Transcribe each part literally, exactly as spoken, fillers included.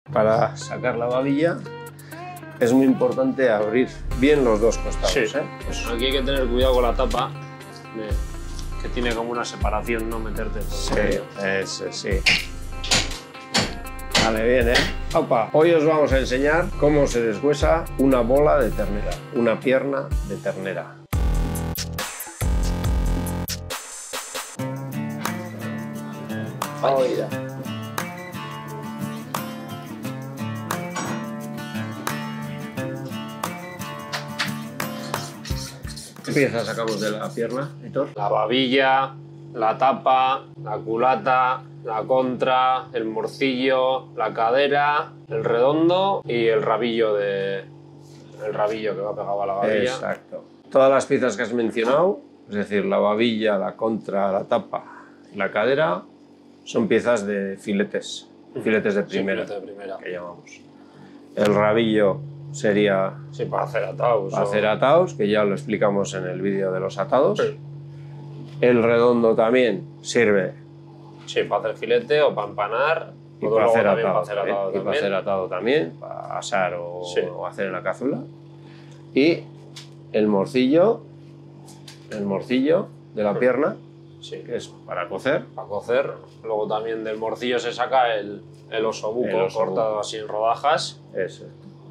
Para sacar la babilla es muy importante abrir bien los dos costados. Sí. ¿eh? Pues aquí hay que tener cuidado con la tapa, de, que tiene como una separación, no meterte por Sí, el medio. ese sí. Vale, bien, ¿eh? Opa. Hoy os vamos a enseñar cómo se deshuesa una bola de ternera, una pierna de ternera. Oiga. ¿Qué piezas sacamos de la pierna, Héctor? La babilla, la tapa, la culata, la contra, el morcillo, la cadera, el redondo y el rabillo de el rabillo que va pegado a la babilla. Exacto. Todas las piezas que has mencionado, es decir, la babilla, la contra, la tapa y la cadera, son piezas de filetes, filetes de primera, Sí, filete de primera. que llamamos. El rabillo sería Sí, para hacer ataos. para o- hacer atados, que ya lo explicamos en el vídeo de los atados. Sí. El redondo también sirve Sí, para hacer filete o para empanar. y o para luego hacer, también atado, para hacer también, atado y para también. hacer atado también, para asar o, Sí. o hacer en la cazuela. Y el morcillo, el morcillo de la pierna, Sí, que es para cocer. para cocer. Luego también del morcillo se saca el, el osobuco El osobuco. cortado así en rodajas. Eso.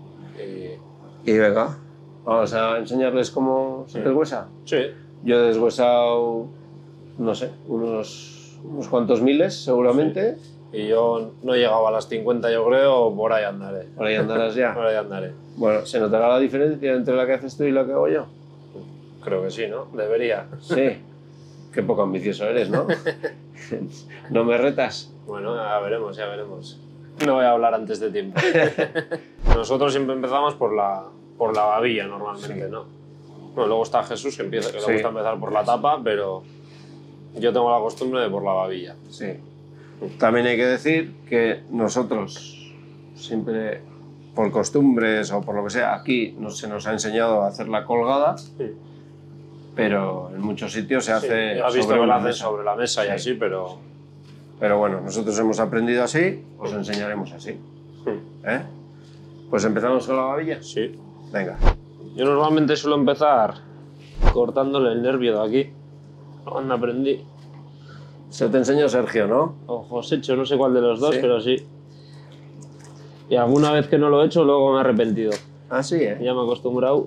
Y... Y venga, vamos a enseñarles cómo se Sí. deshuesa. Sí, Yo he deshuesado, no sé, unos, unos cuantos miles seguramente. y yo no he llegado a las cincuenta, yo creo, por ahí andaré. Por ahí andarás ya. Por ahí andaré. Bueno, ¿se notará la diferencia entre la que haces tú y la que hago yo? Creo que sí, ¿no? Debería. Sí. Qué poco ambicioso eres, ¿no? ¿No me retas? Bueno, ya veremos, ya veremos. No voy a hablar antes de tiempo. Nosotros siempre empezamos por la, por la babilla normalmente, Sí. ¿no? Bueno, luego está Jesús, que, empieza, que Sí. le gusta empezar por la tapa, pero yo tengo la costumbre de por la babilla. Sí. También hay que decir que nosotros siempre, por costumbres o por lo que sea, aquí no, se nos ha enseñado a hacer la colgada, Sí. pero en muchos sitios se hace Sí, has visto sobre que una lo hacen mesa. sobre la mesa y Sí. así, pero... Pero bueno, nosotros hemos aprendido así, os enseñaremos así. ¿Eh? Pues empezamos con la babilla. Sí. Venga. Yo normalmente suelo empezar cortándole el nervio de aquí. Cuando aprendí. Se te enseñó Sergio, ¿no? O Josécho, no sé cuál de los dos, Sí. pero sí. Y alguna vez que no lo he hecho, luego me he arrepentido. Ah, sí, ¿eh? Ya me he acostumbrado.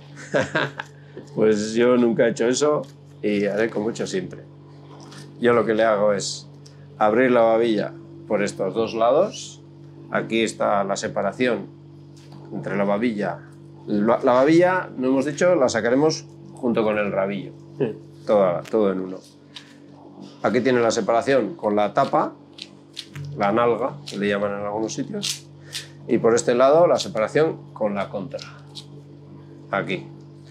Pues yo nunca he hecho eso y haré como he hecho siempre. Yo lo que le hago es abrir la babilla por estos dos lados. Aquí está la separación entre la babilla. La, la babilla, no hemos dicho, la sacaremos junto con el rabillo. Sí. Toda, todo en uno. Aquí tiene la separación con la tapa, la nalga, que le llaman en algunos sitios. Y por este lado la separación con la contra. Aquí.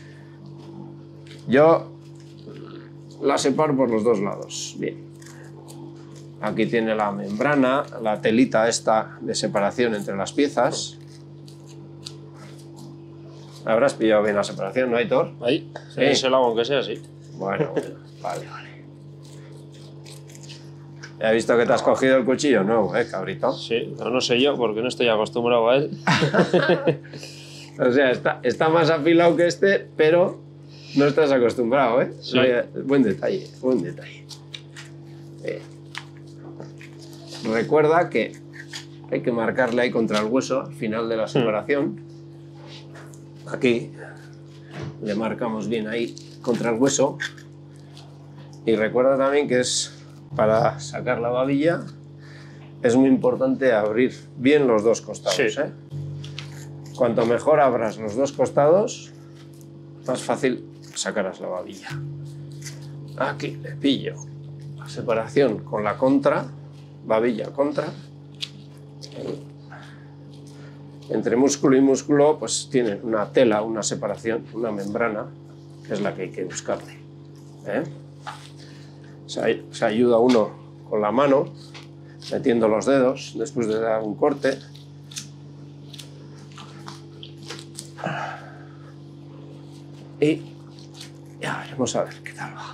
Yo la separo por los dos lados. Bien. Aquí tiene la membrana, la telita esta de separación entre las piezas. Habrás pillado bien la separación, ¿no, Aitor? Ahí. Sí. Ese lado, aunque sea así. Bueno, bueno, vale, vale. ¿He visto que te has cogido el cuchillo? No, ¿eh, cabrito? Sí, pero no sé yo, porque no estoy acostumbrado a él. O sea, está, está más afilado que este, pero no estás acostumbrado, ¿eh? Sí. Vaya, buen detalle, buen detalle. Bien. Recuerda que hay que marcarle ahí contra el hueso al final de la separación. Aquí le marcamos bien ahí contra el hueso. Y recuerda también que es para sacar la babilla, es muy importante abrir bien los dos costados. Sí. ¿eh? Cuanto mejor abras los dos costados, más fácil sacarás la babilla. Aquí le pillo la separación con la contra, babilla contra. Entre músculo y músculo pues tienen una tela, una separación, una membrana, que es la que hay que buscarle. ¿eh? Se, se ayuda uno con la mano, metiendo los dedos después de dar un corte. Y ya veremos a ver qué tal va.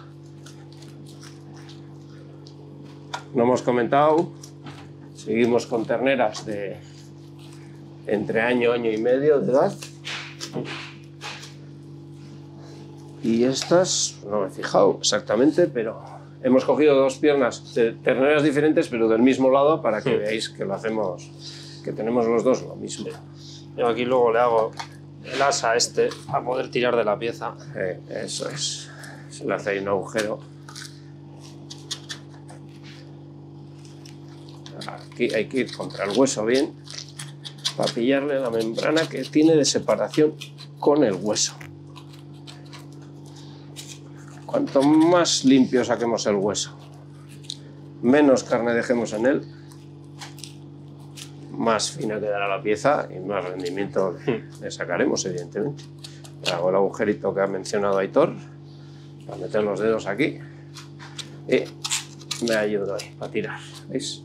No hemos comentado, seguimos con terneras de entre año, año y medio de edad. Y estas, no me he fijado exactamente, pero hemos cogido dos piernas de terneras diferentes, pero del mismo lado, para que veáis que lo hacemos, que tenemos los dos lo mismo. Yo aquí luego le hago el asa a este para poder tirar de la pieza. Eh, eso es. Se le hace ahí un agujero. Aquí hay que ir contra el hueso bien para pillarle la membrana que tiene de separación con el hueso. Cuanto más limpio saquemos el hueso, menos carne dejemos en él, más fina quedará la pieza y más rendimiento le sacaremos, evidentemente. Hago el agujerito que ha mencionado Aitor para meter los dedos aquí y me ayudo ahí para tirar, ¿veis?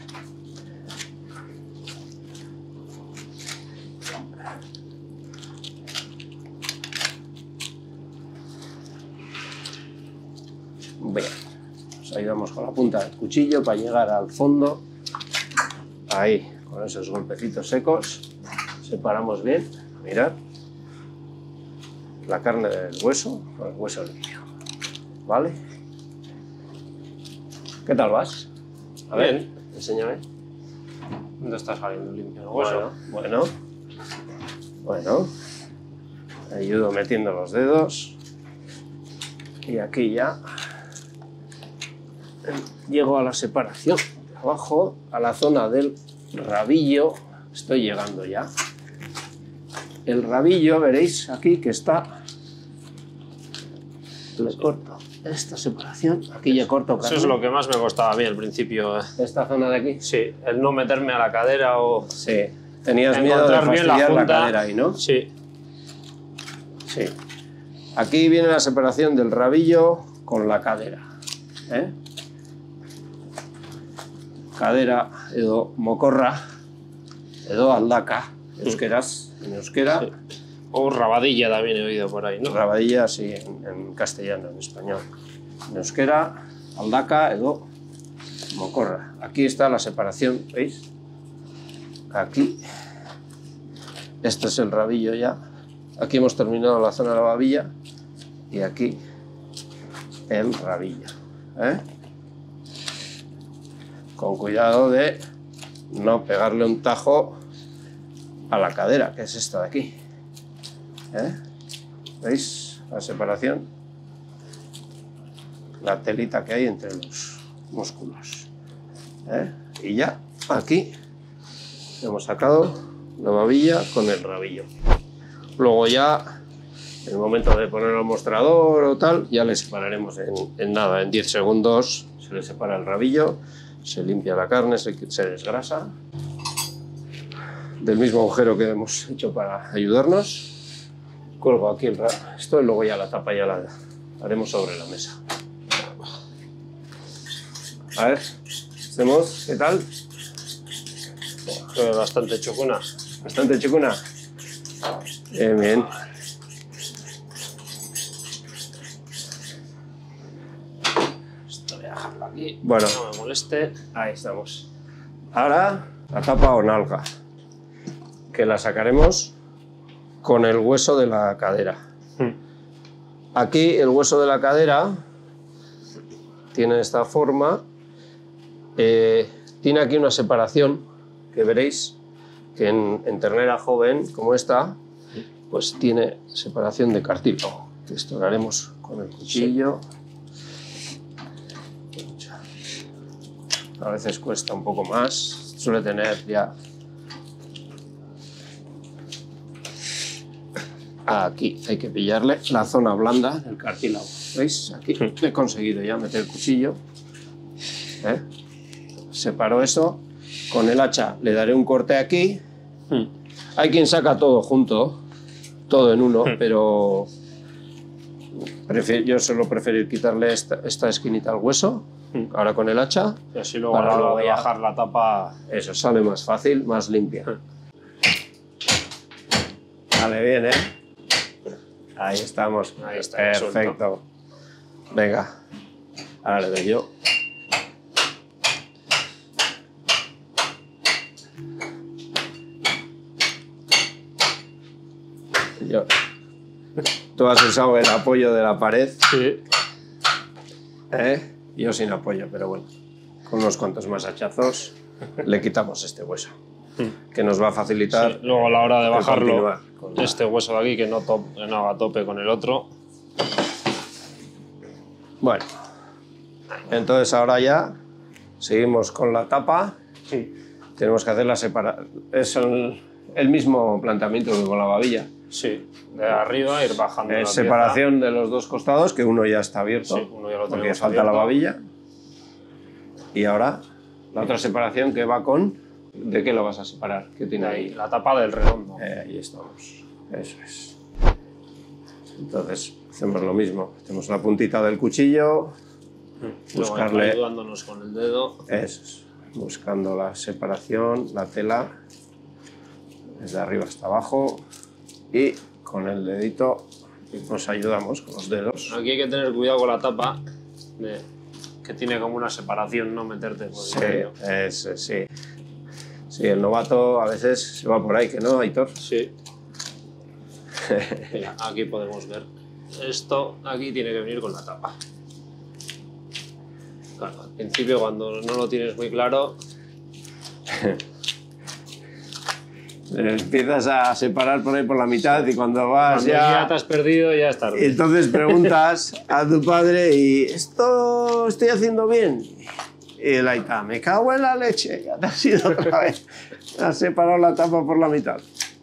Bien, nos ayudamos con la punta del cuchillo para llegar al fondo. Ahí, con esos golpecitos secos, separamos bien. Mirad, la carne del hueso con el hueso limpio. ¿Vale? ¿Qué tal vas? A ver, Bien. enséñame. ¿Dónde está saliendo limpio el hueso? Bueno, bueno, bueno. Ayudo metiendo los dedos. Y aquí ya llego a la separación. Abajo, a la zona del rabillo, estoy llegando ya. El rabillo, veréis aquí que está. Le corto esta separación. Aquí ya corto. Eso es lo que más me costaba a mí al principio. Esta zona de aquí. Sí, el no meterme a la cadera o... Sí. Tenías miedo de encontrar bien la fastidiar la, punta. cadera ahí, ¿no? Sí. Sí. Aquí viene la separación del rabillo con la cadera. ¿Eh? Cadera edo mokorra, edo aldaka, euskeraz, en euskera. Sí. O rabadilla también he oído por ahí, ¿no? Rabadilla, sí, en, en castellano, en español. En euskera, aldaka, edo mokorra. Aquí está la separación, ¿veis? Aquí. Este es el rabillo ya. Aquí hemos terminado la zona de la babilla y aquí el rabillo. ¿Eh? Con cuidado de no pegarle un tajo a la cadera, que es esta de aquí. ¿Eh? ¿Veis la separación? La telita que hay entre los músculos. ¿Eh? Y ya aquí hemos sacado la babilla con el rabillo. Luego ya, en el momento de poner el mostrador o tal, ya le separaremos en, en nada, en diez segundos se le separa el rabillo, se limpia la carne, se, se desgrasa. Del mismo agujero que hemos hecho para ayudarnos. Cuelgo aquí el esto y luego ya la tapa ya la haremos sobre la mesa. A ver, hacemos, ¿qué tal? Oh, bastante chocuna. Bastante chocuna. Bien, bien. Esto voy a dejarlo aquí. Bueno. No me moleste. Ahí estamos. Ahora la tapa o nalga, que la sacaremos con el hueso de la cadera. Aquí el hueso de la cadera tiene esta forma, eh, tiene aquí una separación que veréis que en, en ternera joven como esta, pues tiene separación de cartílago. Esto lo haremos con el cuchillo. A veces cuesta un poco más, suele tener ya aquí, hay que pillarle la zona blanda del cartílago. ¿Veis? Aquí he conseguido ya meter el cuchillo. ¿Eh? Separo eso. Con el hacha le daré un corte aquí. Hay quien saca todo junto, todo en uno, pero yo suelo preferir quitarle esta, esta esquinita al hueso. Ahora con el hacha. Y así luego para a la hora luego de ya bajar la tapa. Eso sale más fácil, más limpia. Vale, bien, ¿eh? Ahí estamos. Ahí está, perfecto. Venga, ahora le doy yo. Yo... Tú has usado el apoyo de la pared. Sí. ¿Eh? Yo sin apoyo, pero bueno. Con unos cuantos más hachazos le quitamos este hueso. Que nos va a facilitar... Sí. Luego a la hora de bajarlo, con la... este hueso de aquí que no, to que no haga tope con el otro. Bueno. Entonces ahora ya seguimos con la tapa. Sí. Tenemos que hacerla separada. Es el, el mismo planteamiento que con la babilla. Sí, de arriba ir bajando. Es la separación pieza. de los dos costados, que uno ya está abierto. Sí, uno ya lo porque tenemos falta abierto. la babilla. Y ahora la otra separación que va con... ¿De qué lo vas a separar? ¿Qué tiene Ahí, ahí? la tapa del redondo. Eh, ahí estamos. Eso es. Entonces hacemos lo mismo. Hacemos la puntita del cuchillo. Buscarle... Luego ayudándonos con el dedo. Eso es. Buscando la separación, la tela, desde arriba hasta abajo. Y con el dedito nos ayudamos con los dedos. Aquí hay que tener cuidado con la tapa, de, que tiene como una separación, no meterte por Sí, el medio. ese, sí. Sí, el novato a veces se va por ahí, que no, Aitor. Sí. Mira, aquí podemos ver. Esto aquí tiene que venir con la tapa. Claro, al principio cuando no lo tienes muy claro... Empiezas a separar por ahí por la mitad y cuando vas Cuando ya... ya te has perdido, ya es tarde. Entonces preguntas a tu padre y ¿esto estoy haciendo bien? Y el Aita, me cago en la leche, ya te has ido otra vez. Has separado la tapa por la mitad.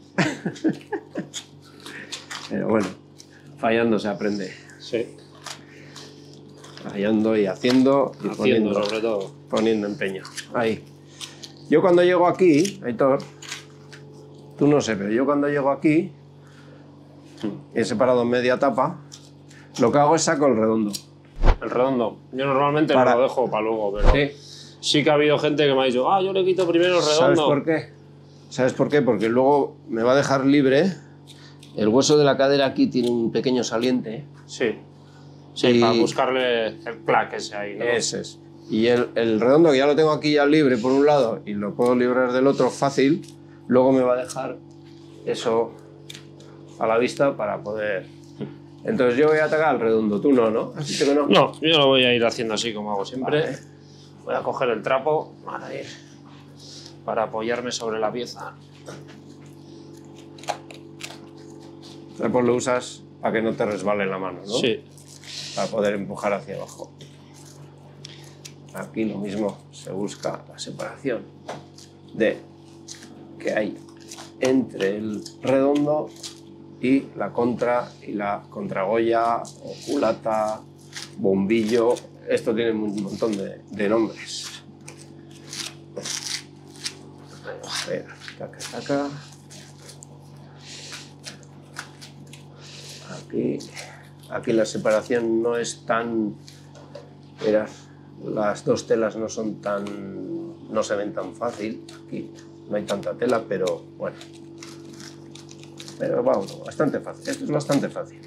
Pero bueno, fallando se aprende. Sí, Fallando y haciendo y haciendo poniendo, sobre todo. poniendo empeño. Ahí. Yo cuando llego aquí, Aitor, tú no sé, pero yo cuando llego aquí, he separado media tapa, lo que hago es saco el redondo. El redondo. Yo normalmente Para- no lo dejo para luego, pero sí. Sí. que ha habido gente que me ha dicho, ah, yo le quito primero el redondo. ¿Sabes por qué? ¿Sabes por qué? Porque luego me va a dejar libre. El hueso de la cadera aquí tiene un pequeño saliente. Sí. Sí, Y- para buscarle el clac ese ahí, ¿no? Ese es. Y el, el redondo, que ya lo tengo aquí ya libre por un lado y lo puedo librar del otro fácil, luego me va a dejar eso a la vista para poder... Entonces yo voy a atacar al redondo, tú no, ¿no? Así que no. No, yo lo voy a ir haciendo así como hago siempre. Vale. Voy a coger el trapo para ir, para apoyarme sobre la pieza. El trapo lo usas para que no te resbale la mano, ¿no? Sí. Para poder empujar hacia abajo. Aquí lo mismo, se busca la separación de que hay entre el redondo y la contra y la contragoya o culata, bombillo. Esto tiene un montón de, de nombres. A ver, taca, taca. Aquí, aquí la separación no es tan... Verás, las dos telas no son tan... no se ven tan fácil. Aquí no hay tanta tela, pero bueno. Pero vamos, bastante fácil. Esto es bastante fácil.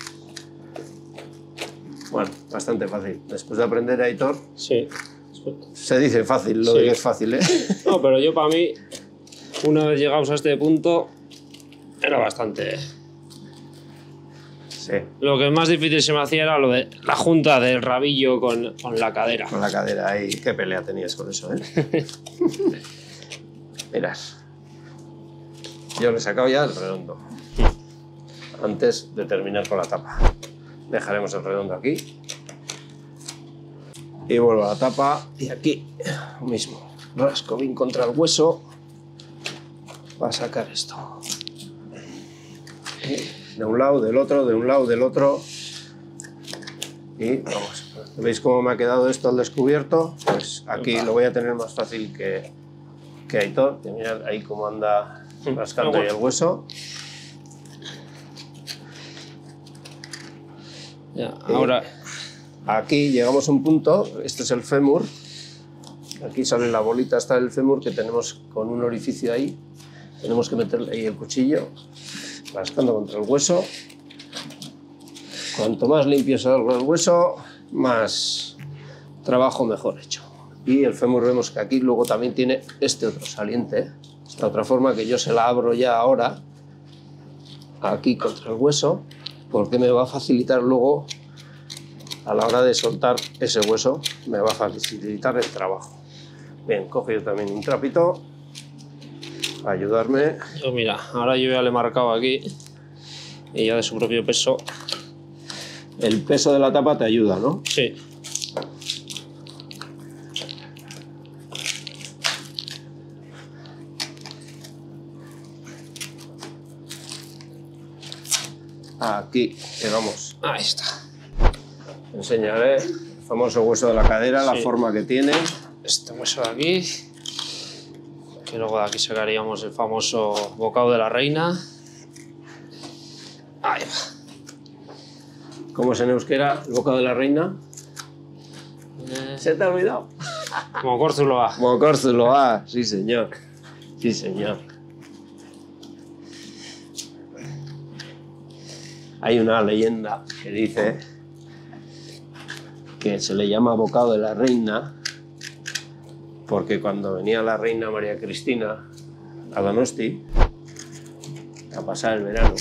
Bueno, bastante fácil. Después de aprender a Aitor, Sí. se dice fácil, lo Sí. de que es fácil, ¿eh? No, pero yo para mí, una vez llegados a este punto, era bastante... Sí, Lo que más difícil se me hacía era lo de la junta del rabillo con, con la cadera. con la cadera ahí. Qué pelea tenías con eso, ¿eh? Verás. Yo le he sacado ya el redondo. Antes de terminar con la tapa. Dejaremos el redondo aquí. Y vuelvo a la tapa. Y aquí, lo mismo. Rasco bien contra el hueso. Para sacar esto. De un lado, del otro, de un lado, del otro. Y vamos. ¿Veis cómo me ha quedado esto al descubierto? Pues aquí lo voy a tener más fácil que, que Aitor. Que mirad ahí cómo anda rascando ahí el hueso. Ya, ahora, Aquí llegamos a un punto, este es el fémur, aquí sale la bolita hasta el fémur que tenemos con un orificio ahí, tenemos que meterle ahí el cuchillo, rascando contra el hueso. Cuanto más limpio salga el hueso, más trabajo mejor hecho. Y el fémur vemos que aquí luego también tiene este otro saliente, esta otra forma que yo se la abro ya ahora aquí contra el hueso, porque me va a facilitar luego, a la hora de soltar ese hueso, me va a facilitar el trabajo. Bien, cojo yo también un trapito para ayudarme. Yo mira, ahora yo ya le he marcado aquí y ya de su propio peso. El peso de la tapa te ayuda, ¿no? Sí. Aquí llegamos. Ahí está. Enseñaré el famoso hueso de la cadera, Sí. la forma que tiene. Este hueso de aquí. Que luego de aquí sacaríamos el famoso bocado de la reina. Ahí va. ¿Cómo es en euskera el bocado de la reina? Eh, ¿Se te ha olvidado? como Córzulo Mocórzuloa, sí señor. Sí señor. Hay una leyenda que dice que se le llama bocado de la reina porque cuando venía la reina María Cristina a Donosti a pasar el verano,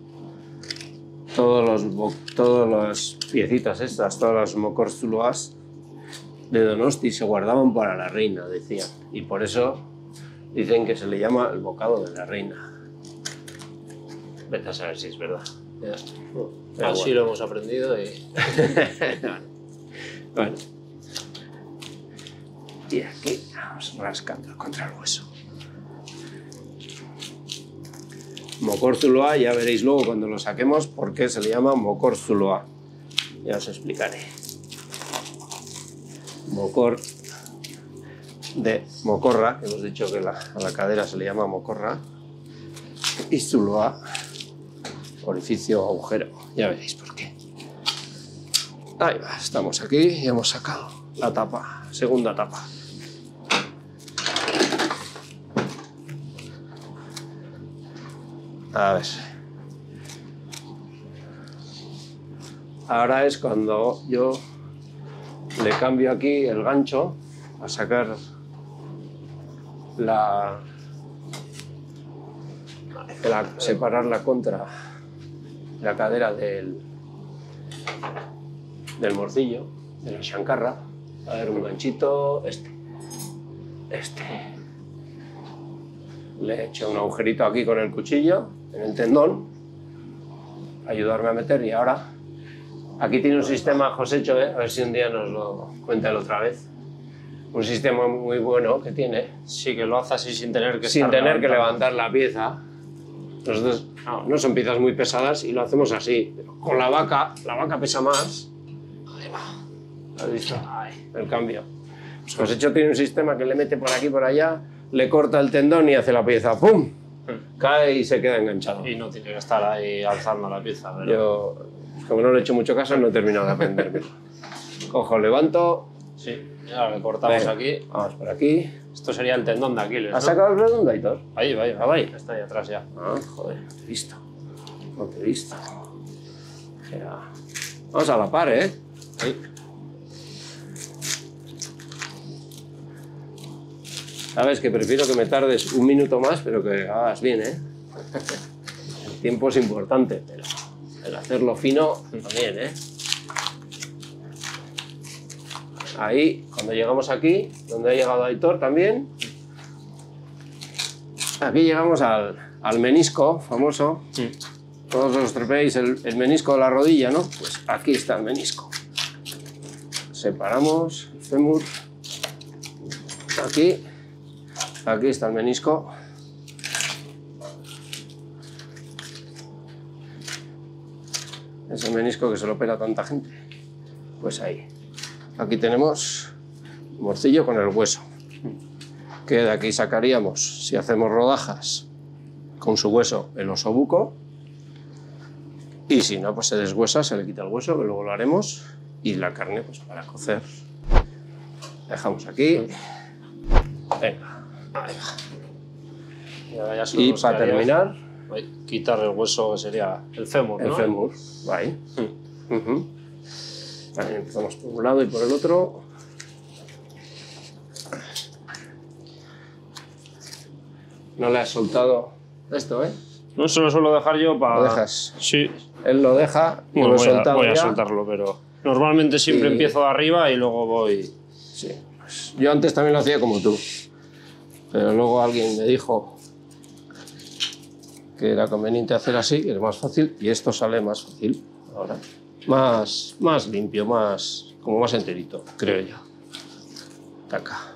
todos los, bo- todos las piecitas estas, todas las mocórzuloas de Donosti se guardaban para la reina, decían, y por eso dicen que se le llama el bocado de la reina. Vete a saber si es verdad. Ya. Pero Así bueno. lo hemos aprendido y... Bueno. Y aquí vamos rascando contra el hueso. Mocórzuloa, ya veréis luego cuando lo saquemos por qué se le llama mocórzuloa. Ya os explicaré. Mocor de mocorra, que hemos dicho que la, a la cadera se le llama mocorra. Y zuloa, orificio o agujero. Ya veréis por qué. Ahí va, estamos aquí y hemos sacado la tapa, segunda tapa. A ver. Ahora es cuando yo le cambio aquí el gancho a sacar la, la separar la contra la cadera del del morcillo, de la chancarra. A ver, un ganchito, este, este. Le he hecho un agujerito aquí con el cuchillo, en el tendón, para ayudarme a meter. Y ahora, aquí tiene un sistema, Josécho, ¿eh? A ver si un día nos lo cuenta él otra vez. Un sistema muy bueno que tiene, Sí, que lo hace así sin tener que sin estar tener que levantando. levantar la pieza. Nosotros, no, no son piezas muy pesadas y lo hacemos así. Pero con la vaca, la vaca pesa más. Ahí va. ¿Has visto? Ahí. El cambio. Pues Josécho tiene un sistema que le mete por aquí y por allá, le corta el tendón y hace la pieza, ¡pum! Cae y se queda enganchado. Y no tiene que estar ahí alzando la pieza. Pero... Yo, como no le he hecho mucho caso, no he terminado de aprenderme. Cojo, levanto. Sí, ya le cortamos Venga, aquí. Vamos por aquí. Esto sería el tendón de Aquiles, ¿Has ¿no? sacado el redondo, Aitor? Ahí va, ahí va. Ah, ahí. Está ahí atrás ya. Ah, joder, no te he visto. No te he visto. Ya. Vamos a la par, ¿eh? Ahí. Sabes que prefiero que me tardes un minuto más, pero que hagas bien, ¿eh? El tiempo es importante, pero el hacerlo fino también, ¿eh? Ahí, cuando llegamos aquí, donde ha llegado Aitor también, aquí llegamos al, al menisco famoso. Sí. Todos os trepéis el, el menisco de la rodilla, ¿no? Pues aquí está el menisco. Separamos el fémur. Aquí. Aquí está el menisco. Ese menisco que se lo opera tanta gente. Pues ahí. Aquí tenemos morcillo con el hueso. Que de aquí sacaríamos, si hacemos rodajas, con su hueso el osobuco. Y si no, pues se deshuesa, se le quita el hueso, que luego lo haremos. Y la carne, pues para cocer. Dejamos aquí. Venga. Ahí va. Y, ahora ya solo Y nos para quedaría, terminar, ahí, quitar el hueso que sería el fémur, el ¿no? fémur. Ahí. Ujú. Vale, empezamos por un lado y por el otro. No le has soltado esto, ¿eh? No, se lo suelo dejar yo para... ¿Lo dejas? Sí. Él lo deja, y Bueno, lo he voy, a, soltado voy a ya. soltarlo, pero normalmente siempre Y- empiezo de arriba y luego voy... Sí, pues yo antes también lo hacía como tú, pero luego alguien me dijo que era conveniente hacer así, que es más fácil, y esto sale más fácil ahora. Más, más limpio, más, como más enterito, creo yo. Taca.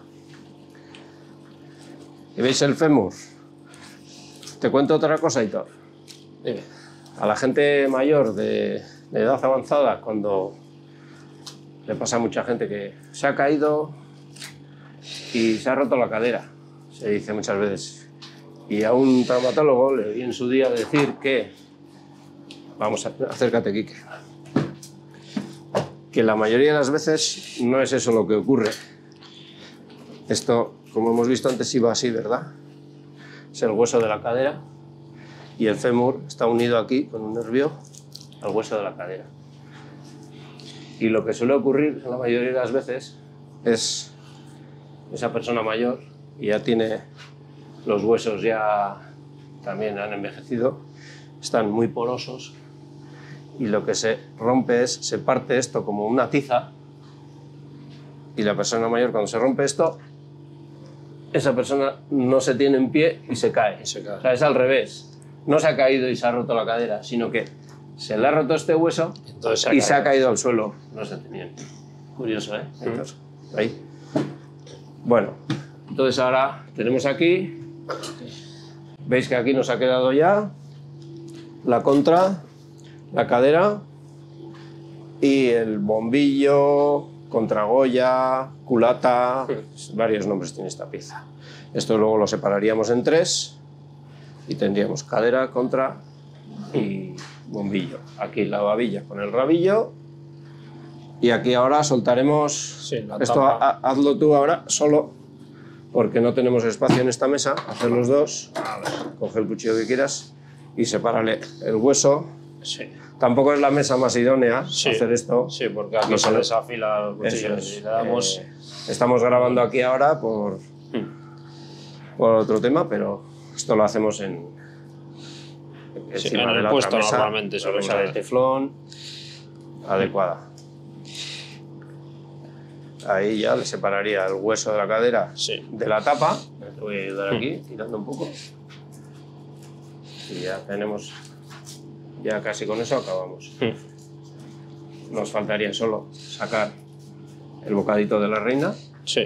¿Y veis el fémur? Te cuento otra cosa, Hitor. Dime. A la gente mayor de, de edad avanzada, cuando le pasa a mucha gente que se ha caído y se ha roto la cadera, se dice muchas veces. Y a un traumatólogo le oí en su día decir que, vamos, a, acércate, Quique, que la mayoría de las veces no es eso lo que ocurre. Esto, como hemos visto antes, iba así, ¿verdad? Es el hueso de la cadera y el fémur está unido aquí con un nervio al hueso de la cadera. Y lo que suele ocurrir la mayoría de las veces es esa persona mayor y ya tiene los huesos, ya también han envejecido, están muy porosos y lo que se rompe es, se parte esto como una tiza y la persona mayor, cuando se rompe esto, esa persona no se tiene en pie y se cae. Y se cae. O sea, es al revés. No se ha caído y se ha roto la cadera, sino que se le ha roto este hueso Entonces se ha y caído. se ha caído al suelo. No se tenía en pie. Curioso, ¿eh? Entonces, ahí. Bueno, entonces ahora tenemos aquí, veis que aquí nos ha quedado ya la contra, la cadera y el bombillo, contragoya, culata, varios nombres tiene esta pieza. Esto luego lo separaríamos en tres y tendríamos cadera, contra y bombillo. Aquí la babilla con el rabillo y aquí ahora soltaremos, Sí, la esto tapa. ha- hazlo tú ahora solo porque no tenemos espacio en esta mesa, hacer los dos, coge el cuchillo que quieras y sepárale el hueso. Sí. Tampoco es la mesa más idónea Sí. hacer esto. Sí, porque aquí No se sale- desafila el cuchillo. Eso es. Y le damos... Eh, estamos grabando aquí ahora por, por otro tema, pero esto lo hacemos en, Sí, encima en de el la puesto otra mesa, normalmente la solemos mesa de hacer. teflón adecuada. Ahí ya le separaría el hueso de la cadera Sí. de la tapa. Te voy a ayudar aquí, tirando un poco. Y ya tenemos, ya casi con eso acabamos. Nos faltaría solo sacar el bocadito de la reina Sí.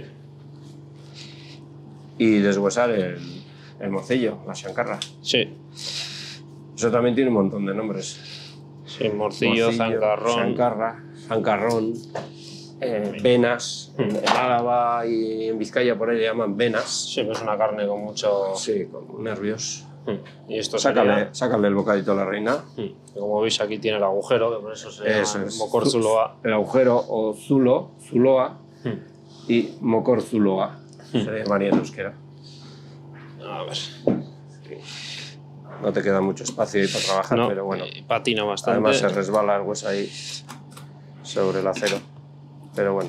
y deshuesar el, el morcillo, la chancarra. Sí. Eso también tiene un montón de nombres. Sí, morcillo, zancarrón. Chancarra, zancarrón, eh, venas. En, en Álava y en Vizcaya por ahí le llaman venas. Sí, que es una carne con mucho... Sí, con nervios. Y esto Sácale, sería... sácale el bocadito a la reina. Y como veis aquí tiene el agujero, que por eso se llama Eso es. mocor zuloa. El agujero o zulo, zuloa y mocor zuloa. Se le llamaría en euskera. A ver. No te queda mucho espacio ahí para trabajar, No, pero bueno. eh, patina bastante. Además se resbala el hueso ahí sobre el acero. Pero bueno.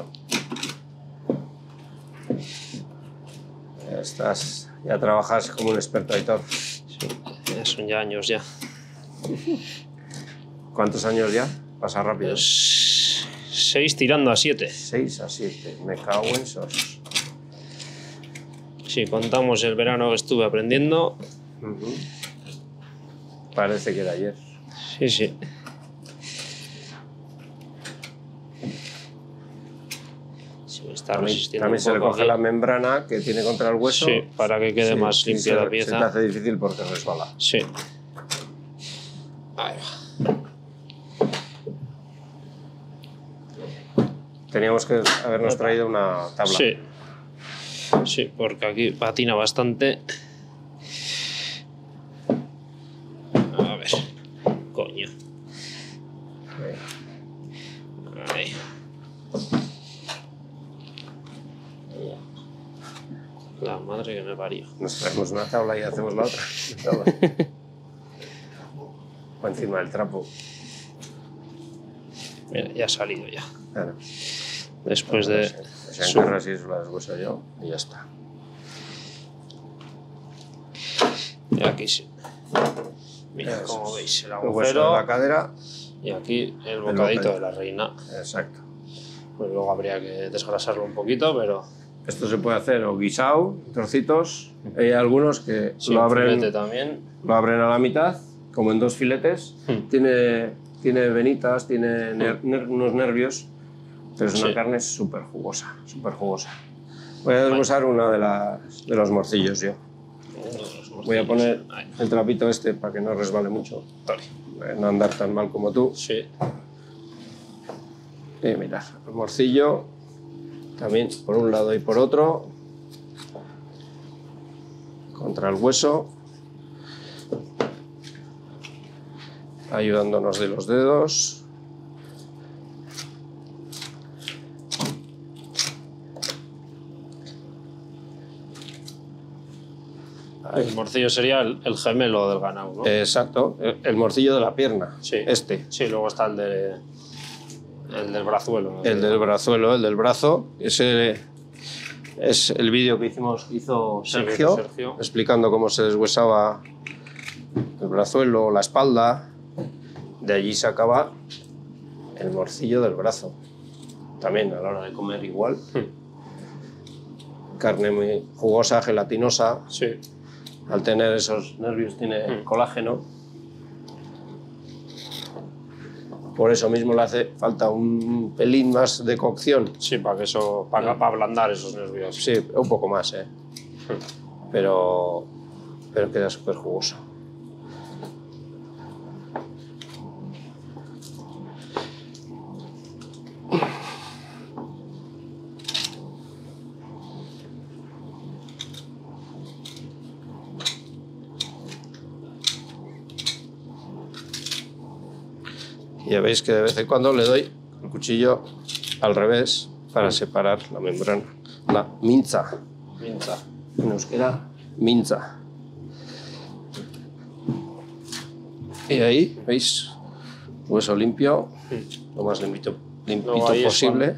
Ya estás, ya trabajas como un experto, Aitor. Sí, ya son ya años ya. ¿Cuántos años ya? Pasa rápido. Pues seis tirando a siete. Seis a siete. Me cago en sos. Si contamos el verano que estuve aprendiendo. Ujú. Parece que era ayer. Sí, sí. Sí, me está También, resistiendo también un se le poco coge aquí. la membrana que tiene contra el hueso. Sí, para que quede Sí, más sí, limpia se- la Se te pieza. hace difícil porque resbala. Sí. Ahí va. Teníamos que habernos traído una tabla. Sí. Sí, porque aquí patina bastante. A ver. Coño. Ahí. La madre que me parió. Nos traemos una tabla y hacemos la otra. Tabla. O encima del trapo. Mira, ya ha salido ya. Claro. Después de... Se encarra así, eso la deshueso yo y ya está. Y aquí sí. Mira, Eso como es. veis, el El hueso de agujero la cadera. y aquí el bocadito. bocadito de la reina. Exacto. Pues luego habría que desgrasarlo un poquito, pero Esto se puede hacer o guisado, trocitos. Hay algunos que sí, lo, un abren, filete también. lo abren a la mitad, como en dos filetes. Hmm. Tiene, tiene venitas, tiene ner- ner- unos nervios, pero es una Sí. carne súper jugosa, súper jugosa. Voy a desglosar una de, las, de los morcillos yo. Voy a poner Ahí. el trapito este para que no resbale mucho, Vale. para no andar tan mal como tú. Sí. Y mirad, el morcillo también por un lado y por otro, contra el hueso, ayudándonos de los dedos. El morcillo sería el, el gemelo del ganado, ¿no? Exacto, el, el morcillo de la pierna, Sí. este. Sí, luego está el, de, el del brazuelo. El del brazuelo, el del brazo. Ese es el vídeo que hicimos, hizo Sí, Sergio, Sergio. explicando cómo se deshuesaba el brazuelo, la espalda. De allí sacaba el morcillo del brazo. También a la hora de comer igual. Carne muy jugosa, gelatinosa. Sí. Al tener esos nervios tiene Mm. colágeno. Por eso mismo le hace falta un pelín más de cocción. Sí, para que eso, para, para ablandar esos nervios. Sí, un poco más, ¿eh? Pero, pero queda súper jugoso. Y ya veis que de vez en cuando le doy el cuchillo al revés para separar la membrana. La minza. Minza. En euskera, minza. Y ahí, ¿veis? Hueso limpio, lo más limpito, limpito Luego ahí es posible.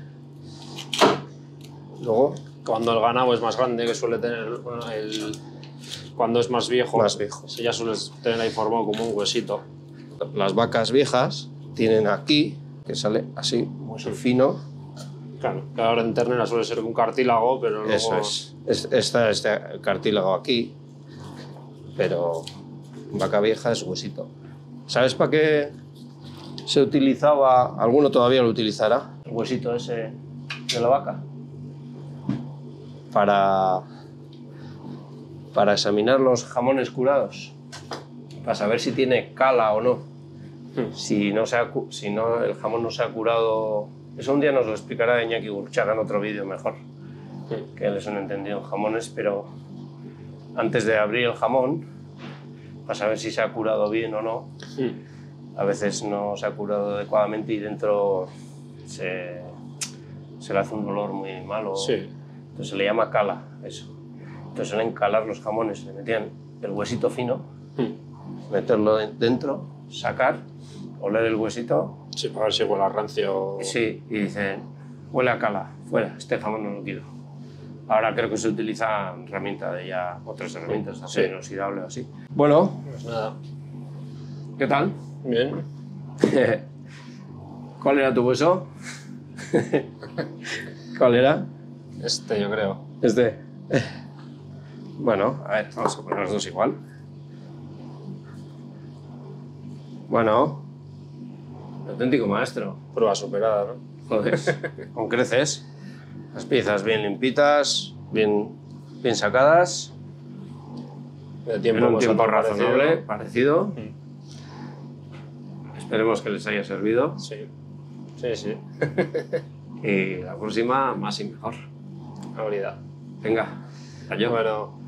Luego, Cuando el ganado es más grande, que suele tener el, el- cuando es más viejo, Más viejo. sí, ya suele tener ahí formado como un huesito. las vacas viejas tienen aquí, que sale así, hueso fino. Claro, que ahora en ternera suele ser un cartílago, pero luego... Eso es. es está este cartílago aquí, pero vaca vieja es huesito. ¿Sabes para qué se utilizaba? ¿Alguno todavía lo utilizará? El huesito ese de la vaca. Para, para examinar los jamones curados. Para saber si tiene cala o no. Si, no se ha, cu- si no, el jamón no se ha curado... Eso un día nos lo explicará Iñaki Gurchaga en otro vídeo mejor. Que él es un entendido en jamones, pero antes de abrir el jamón, para saber si se ha curado bien o no, a veces no se ha curado adecuadamente y dentro se, se le hace un dolor muy malo. Sí. Entonces se le llama cala, eso. Entonces suelen calar los jamones, le metían el huesito fino, meterlo de- dentro, sacar, oler el huesito, Sí, para ver si huele a rancio. sí, y dicen, huele a cala, fuera, este jamón no lo quiero. Ahora creo que se utiliza herramienta de ya, otras herramientas, acero Sí. inoxidable o así. Bueno, Pues nada. ¿qué tal? Bien. ¿Cuál era tu hueso? ¿Cuál era? Este, yo creo. Este. Bueno, a ver, vamos a poner los dos igual. Bueno, auténtico maestro. Prueba superada, ¿no? Joder, con creces. Las piezas bien limpitas, bien, bien sacadas, De tiempo, en un pues, tiempo otro parecido, razonable, ¿no? parecido. Esperemos que les haya servido. Sí. Sí, sí. Y la próxima, más y mejor. Habilidad. Venga, adiós. Bueno.